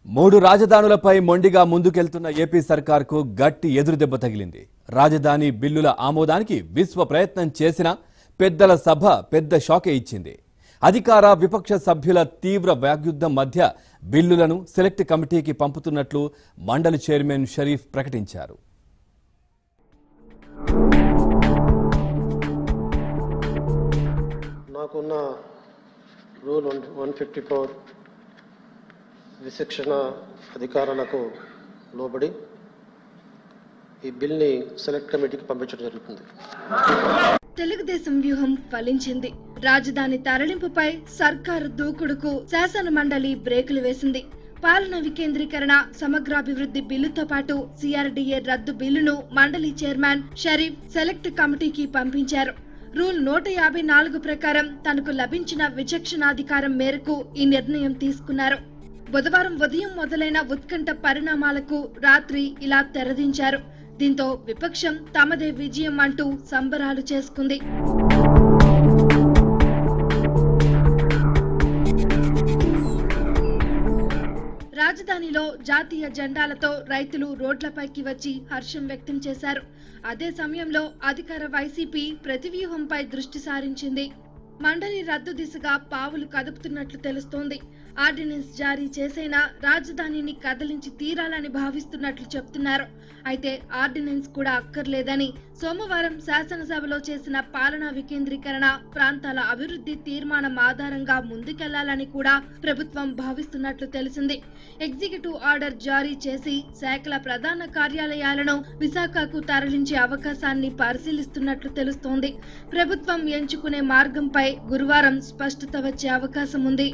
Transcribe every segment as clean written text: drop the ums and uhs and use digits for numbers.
మూడు రాజధానులపై మొండిగా ముందుకెళ్తున్న ఏపీ సర్కార్కు గట్టి ఎదురుదెబ్బ తగిలింది. రాజధాని బిల్లుల ఆమోదానికి విశ్వ ప్రయత్నం చేసిన పెద్దల సభ పెద్ద షాకే ఇచ్చింది. అధికార విపక్ష సభ్యుల తీవ్ర వాగ్యుద్ధం మధ్య బిల్లులను సెలెక్ట్ కమిటీకి పంపుతున్నట్లు మండలి చైర్మన్ షరీఫ్ ప్రకటించారు. నాకున్న రూల్ 154 విశిక్షణ అధికారాలకు లోబడి ఈ బిల్ని సెలెక్ట్ కమిటీకి పంపించడం జరుగుతుంది. తెలుగుదేశం వ్యూహం ఫలించింది. రాజధాని తరలింపుపై సర్కారు దూకుడుకు శాసన మండలి బ్రేకులు వేసింది. పాలన వికేంద్రీకరణ, సమగ్రాభివృద్ధి బిల్లుతో పాటు సిఆర్డీఏ రద్దు బిల్లును మండలి చైర్మన్ షరీఫ్ సెలెక్ట్ కమిటీకి పంపించారు. రూల్ 154 ప్రకారం తనకు లభించిన విచక్షణాధికారం మేరకు ఈ నిర్ణయం తీసుకున్నారు. బుధవారం ఉదయం మొదలైన ఉత్కంఠ పరిణామాలకు రాత్రి ఇలా తెరదించారు. దీంతో విపక్షం తమదే విజయం అంటూ సంబరాలు చేసుకుంది. రాజధానిలో జాతీయ జెండాలతో రైతులు రోడ్లపైకి వచ్చి హర్షం వ్యక్తం చేశారు. అదే సమయంలో అధికార వైసీపీ ప్రతివ్యూహంపై దృష్టి సారించింది. మండలి రద్దు దిశగా పావులు కదుపుతున్నట్లు తెలుస్తోంది. ఆర్డినెన్స్ జారీ చేసైనా రాజధానిని కదిలించి తీరాలని భావిస్తున్నట్లు చెప్తున్నారు. అయితే ఆర్డినెన్స్ కూడా అక్కర్లేదని సోమవారం శాసనసభలో చేసిన పాలనా వికేంద్రీకరణ, ప్రాంతాల అభివృద్ధి తీర్మానం ఆధారంగా ముందుకెళ్లాలని కూడా ప్రభుత్వం భావిస్తున్నట్లు తెలిసింది. ఎగ్జిక్యూటివ్ ఆర్డర్ జారీ చేసి శాఖల ప్రధాన కార్యాలయాలను విశాఖకు తరలించే అవకాశాన్ని పరిశీలిస్తున్నట్లు తెలుస్తోంది. ప్రభుత్వం ఎంచుకునే మార్గంపై గురువారం స్పష్టత వచ్చే అవకాశం ఉంది.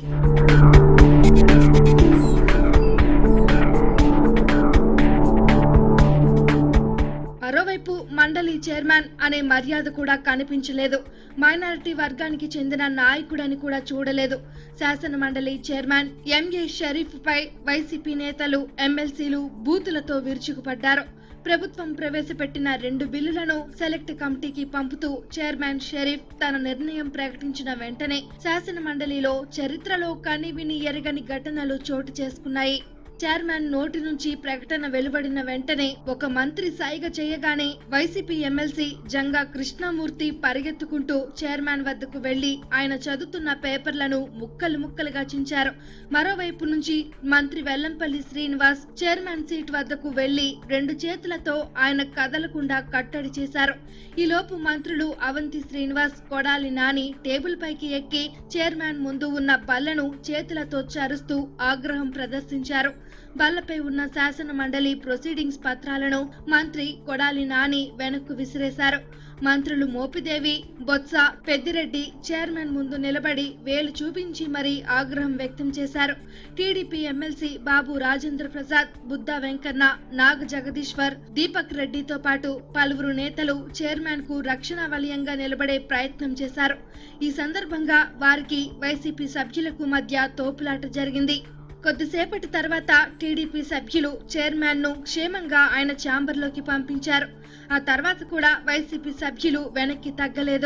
మరోవైపు మండలి చైర్మన్ అనే మర్యాద కూడా కనిపించలేదు. మైనారిటీ వర్గానికి చెందిన నాయకుడని కూడా చూడలేదు. శాసన మండలి చైర్మన్ ఎంఏ షరీఫ్ పై వైసీపీ నేతలు, ఎమ్మెల్సీలు బూతులతో విరుచుకుపడ్డారు. ప్రభుత్వం ప్రవేశపెట్టిన 2 బిల్లులను సెలెక్ట్ కమిటీకి పంపుతూ చైర్మన్ షరీఫ్ తన నిర్ణయం ప్రకటించిన వెంటనే శాసన మండలిలో చరిత్రలో కనివిని ఎరగని ఘటనలు చోటు చేసుకున్నాయి. చైర్మన్ నోటి నుంచి ప్రకటన వెలువడిన వెంటనే ఒక మంత్రి సైగ చేయగానే వైసీపీ ఎమ్మెల్సీ జంగా కృష్ణమూర్తి పరిగెత్తుకుంటూ చైర్మన్ వద్దకు వెళ్లి ఆయన చదువుతున్న పేపర్లను ముక్కలు ముక్కలుగా చించారు. మరోవైపు నుంచి మంత్రి వెల్లంపల్లి శ్రీనివాస్ చైర్మన్ సీట్ వద్దకు వెళ్లి 2 చేతులతో ఆయన కదలకుండా కట్టడి చేశారు. ఈలోపు మంత్రులు అవంతి శ్రీనివాస్, కొడాలి నాని టేబుల్ పైకి ఎక్కి చైర్మన్ ముందు ఉన్న బల్లను చేతులతో చరుస్తూ ఆగ్రహం ప్రదర్శించారు. బల్లపై ఉన్న శాసన మండలి ప్రొసీడింగ్స్ పత్రాలను మంత్రి కొడాలి నాని వెనక్కు విసిరేశారు. మంత్రులు మోపిదేవి, బొత్స, పెద్దిరెడ్డి చైర్మన్ ముందు నిలబడి వేలు చూపించి మరీ ఆగ్రహం వ్యక్తం చేశారు. టీడీపీ ఎమ్మెల్సీ బాబు రాజేంద్ర ప్రసాద్, బుద్దా వెంకన్న, నాగ జగదీశ్వర్, దీపక్ రెడ్డితో పాటు పలువురు నేతలు చైర్మన్ కు రక్షణ వలయంగా నిలబడే ప్రయత్నం చేశారు. ఈ సందర్భంగా వారికి వైసీపీ సభ్యులకు మధ్య తోపులాట జరిగింది. కొద్దిసేపటి తర్వాత టీడీపీ సభ్యులు చైర్మన్ ను క్షేమంగా ఆయన ఛాంబర్లోకి పంపించారు. ఆ తర్వాత కూడా వైసీపీ సభ్యులు వెనక్కి తగ్గలేదు.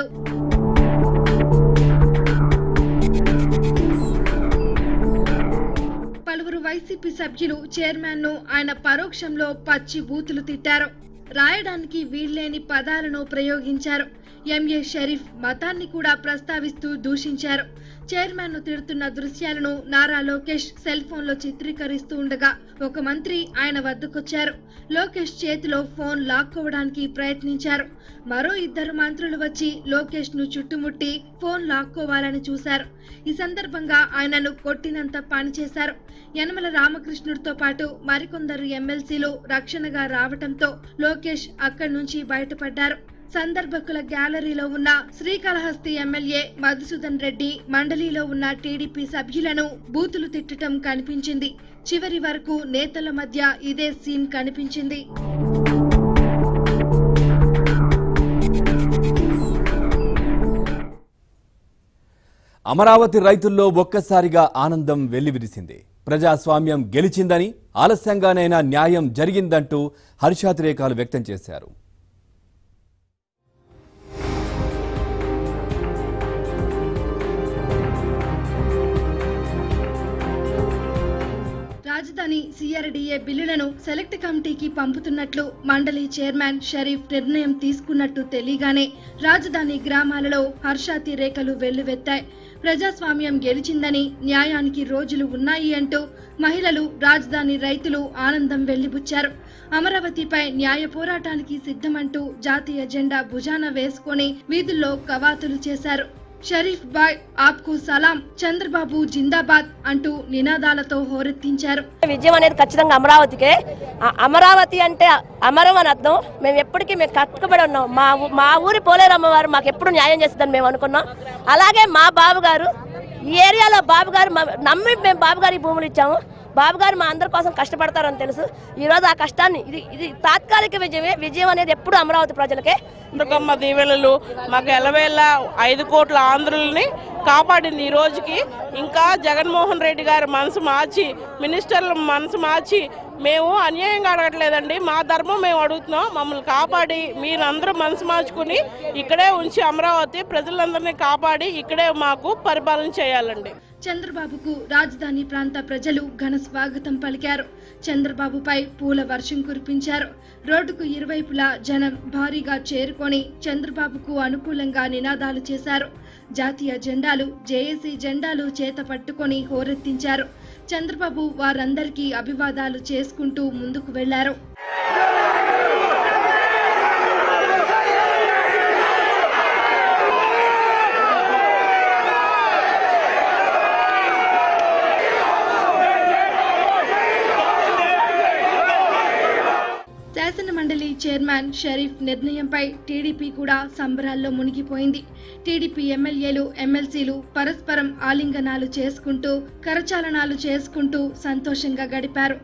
పలువురు వైసీపీ సభ్యులు చైర్మన్ ను ఆయన పరోక్షంలో పచ్చి బూతులు తిట్టారు. రాయడానికి వీల్లేని పదాలను ప్రయోగించారు. ఎంఏ షరీఫ్ మతాన్ని కూడా ప్రస్తావిస్తూ దూషించారు. చైర్మన్ ను తిడుతున్న దృశ్యాలను నారా లోకేష్ సెల్ ఫోన్ లో చిత్రీకరిస్తూ ఉండగా ఒక మంత్రి ఆయన వద్దకొచ్చారు. లోకేష్ చేతిలో ఫోన్ లాక్కోవడానికి ప్రయత్నించారు. మరో 2 మంత్రులు వచ్చి లోకేష్ ను చుట్టుముట్టి ఫోన్ లాక్కోవాలని చూశారు. ఈ సందర్భంగా ఆయనను కొట్టినంత పనిచేశారు. యనమల రామకృష్ణుడితో పాటు మరికొందరు ఎమ్మెల్సీలు రక్షణగా రావటంతో లోకేష్ అక్కడి నుంచి బయటపడ్డారు. సందర్భకుల గ్యాలరీలో ఉన్న శ్రీకాళహస్తి ఎమ్మెల్యే మధుసూదన్ రెడ్డి మండలిలో ఉన్న టీడీపీ సభ్యులను బూతులు తిట్టడం కనిపించింది. చివరి వరకు నేతల మధ్య ఇదే సీన్ కనిపించింది. అమరావతి రైతుల్లో ఒక్కసారిగా ఆనందం వెల్లివిరిసింది. ప్రజాస్వామ్యం గెలిచిందని, ఆలస్యంగానైనా న్యాయం జరిగిందంటూ హర్షాతిరేకాలు వ్యక్తం చేశారు. రాజధాని రాజధాని CRDA బిల్లులను సెలెక్ట్ కమిటీకి పంపుతున్నట్లు మండలి చైర్మన్ షరీఫ్ నిర్ణయం తీసుకున్నట్టు తెలియగానే రాజధాని గ్రామాలలో హర్షాతిరేకలు వెల్లువెత్తాయి. ప్రజాస్వామ్యం గెలిచిందని, న్యాయానికి రోజులు ఉన్నాయి అంటూ మహిళలు, రాజధాని రైతులు ఆనందం వెళ్లిబుచ్చారు. అమరావతిపై న్యాయ పోరాటానికి సిద్ధమంటూ జాతీయ జెండా భుజాన వేసుకొని వీధుల్లో కవాతులు చేశారు. షరీఫ్ బాయ్ ఆప్కు సలాం, చంద్రబాబు జిందాబాద్ అంటూ నినాదాలతో హోరెత్తించారు. విజయం అనేది ఖచ్చితంగా అమరావతికే. అమరావతి అంటే అమరం అని అర్థం. మేము ఎప్పటికీ కట్టుబడి ఉన్నాం. మా ఊరి పోలేరమ్మ వారు మాకు ఎప్పుడు న్యాయం చేస్తుందని మేము అనుకున్నాం. అలాగే మా బాబు గారు ఈ ఏరియాలో బాబు గారు నమ్మి మేము బాబు గారికి భూములు ఇచ్చాము. బాబు గారు మా అందరి కోసం కష్టపడతారని తెలుసు. ఈ రోజు ఆ కష్టాన్ని ఇది తాత్కాలిక విజయమే. విజయం అనేది ఎప్పుడు అమరావతి ప్రజలకే. దుర్గమ్మ దీవెనలు మాకు ఎలవేళ 5 కోట్ల ఆంధ్రుల్ని కాపాడింది. ఈ రోజుకి ఇంకా జగన్మోహన్ రెడ్డి గారు మనసు మార్చి, మినిస్టర్ల మనసు మార్చి, మేము అన్యాయంగా అడగట్లేదండి, మా ధర్మం మేము అడుగుతున్నాం, మమ్మల్ని కాపాడి మీరందరూ మనసు మార్చుకుని ఇక్కడే ఉంచి అమరావతి ప్రజలందరినీ కాపాడి ఇక్కడే మాకు పరిపాలన చేయాలండి. చంద్రబాబుకు రాజధాని ప్రాంత ప్రజలు ఘన స్వాగతం పలికారు. చంద్రబాబుపై పూల వర్షం కురిపించారు. రోడ్డుకు ఇరువైపులా జనం భారీగా చేరుకొని చంద్రబాబుకు అనుకూలంగా నినాదాలు చేశారు. జాతీయ జెండాలు, జేఏసీ జెండాలు చేత పట్టుకొని హోరెత్తించారు. చంద్రబాబు వారందరికీ అభివాదాలు చేసుకుంటూ ముందుకు వెళ్లారు. శాసన మండలి చైర్మన్ షరీఫ్ నిర్ణయంపై టీడీపీ కూడా సంబరాల్లో మునిగిపోయింది. టీడీపీ ఎమ్మెల్యేలు, ఎమ్మెల్సీలు పరస్పరం ఆలింగనాలు చేసుకుంటూ, కరచాలనాలు చేసుకుంటూ సంతోషంగా గడిపారు.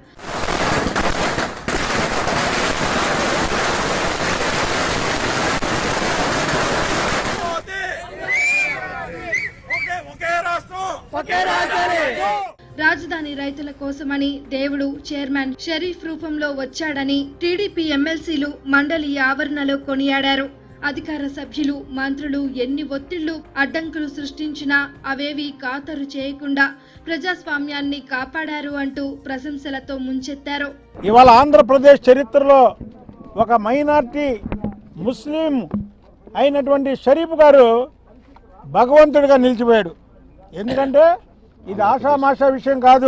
రాజధాని రైతుల కోసమని దేవుడు చైర్మన్ షరీఫ్ రూపంలో వచ్చాడని టీడీపీ ఎమ్మెల్సీలు మండలి ఆవరణలో కొనియాడారు. అధికార సభ్యులు, మంత్రులు ఎన్ని ఒత్తిళ్లు, అడ్డంకులు సృష్టించినా అవేవి ఖాతరు చేయకుండా ప్రజాస్వామ్యాన్ని కాపాడారు అంటూ ప్రశంసలతో ముంచెత్తారు. ఇవాళ ఆంధ్రప్రదేశ్ చరిత్రలో ఒక మైనార్టీ ముస్లిం అయినటువంటి షరీఫ్ గారు భగవంతుడిగా నిలిచిపోయాడు. ఎందుకంటే ఇది ఆషామాషా విషయం కాదు.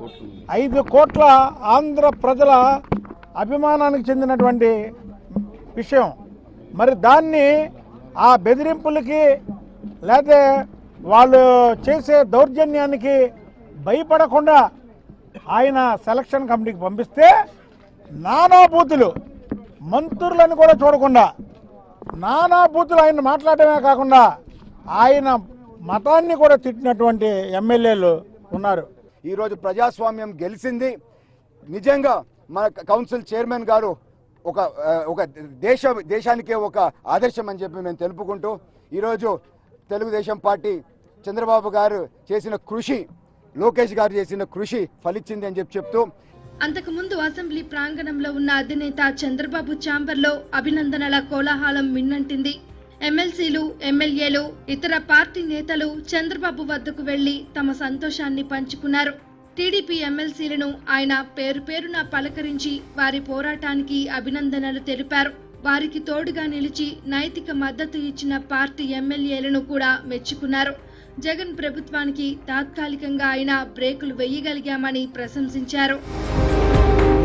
5 కోట్ల ఆంధ్ర ప్రజల అభిమానానికి చెందినటువంటి విషయం. మరి దాన్ని ఆ బెదిరింపులకి లేకపోతే వాళ్ళు చేసే దౌర్జన్యానికి భయపడకుండా ఆయన సెలక్షన్ కమిటీకి పంపిస్తే నానా బూతులు, మంత్రులను కూడా చూడకుండా నానా బూతులు ఆయన మాట్లాడటమే కాకుండా ఆయన మతాన్ని కూడా తిట్టినటువంటి ఎమ్మెల్యేలు ఉన్నారు. ఈరోజు ప్రజాస్వామ్యం గెలిచింది. నిజంగా మన కౌన్సిల్ చైర్మన్ గారు ఒక దేశానికే ఒక ఆదర్శం అని చెప్పి మేము తెలుపుకుంటూ ఈరోజు తెలుగుదేశం పార్టీ చంద్రబాబు గారు చేసిన కృషి, లోకేష్ గారు చేసిన కృషి ఫలించింది అని చెప్తూ అంతకుముందు అసెంబ్లీ ప్రాంగణంలో ఉన్న అధినేత చంద్రబాబు ఛాంబర్లో అభినందనల కోలాహలం మిన్నంటింది. ఎమ్మెల్సీలు, ఎమ్మెల్యేలు, ఇతర పార్టీ నేతలు చంద్రబాబు వద్దకు వెళ్లి తమ సంతోషాన్ని పంచుకున్నారు. టీడీపీ ఎమ్మెల్సీలను ఆయన పేరు పేరున పలకరించి వారి పోరాటానికి అభినందనలు తెలిపారు. వారికి తోడుగా నిలిచి నైతిక మద్దతు ఇచ్చిన పార్టీ ఎమ్మెల్యేలను కూడా మెచ్చుకున్నారు. జగన్ ప్రభుత్వానికి తాత్కాలికంగా అయినా బ్రేకులు వేయగలిగామని ప్రశంసించారు.